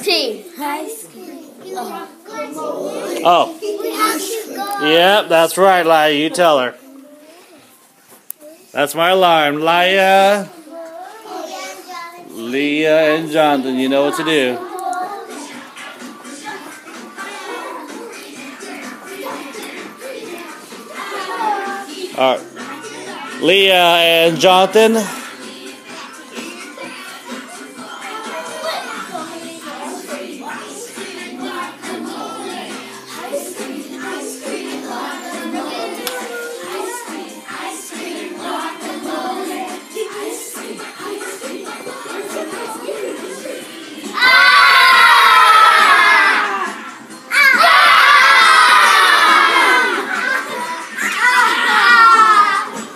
team. Oh. Yep, that's right, Laia. You tell her. That's my alarm. Laia, Leah, and Jonathan, you know what to do. All right. Leah and Jonathan.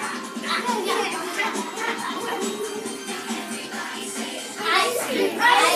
Ice cream.